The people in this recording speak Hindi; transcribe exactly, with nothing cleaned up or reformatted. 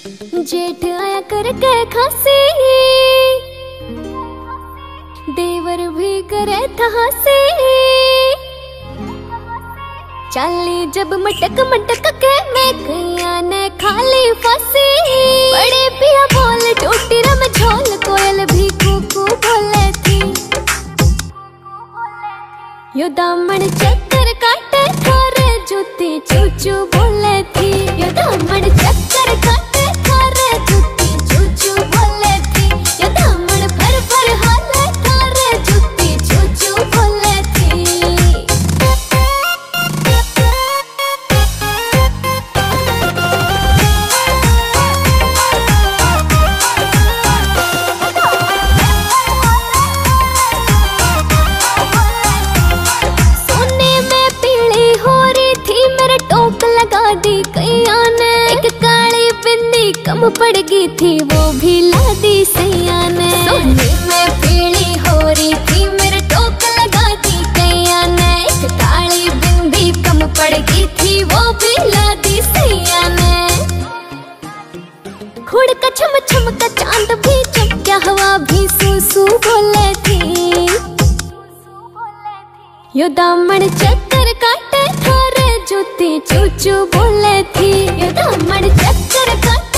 जेठ आया करके खांसी, देवर भी करे था हंसी। चाली जब मटक मटक के मैं कैया ने खाली फांसी। बड़े पिया बोल टोटी रम झोल, कोयल भी कूकू बोले थी। यो दामन चक्कर काटे थारे जूती चूचू बोले थी। यो दामन चक्कर काटे थारे जूती चूचू बोले थी। यो दामन भर भर हाले थारे जूती चूचू बोले थी। सोने में पीली हो रही थी, मेरे टोक लगा दी कैया ने। एक काली बिंदी कम पड़ गई थी, वो भी ला दी सैया ने। सोने में पीली हो रही थी, मेरे टोक लगा दी कैया ने। एक काली बिंदी कम पड़ गई थी, वो भी ला दी सैया ने। खुड़ का छम छम का चांद भी चमका, हवा भी सू सू बोले थी। यो दामन चक्कर काटे थारे जूती चूचू बोले थी। यो दामन चक्कर काटे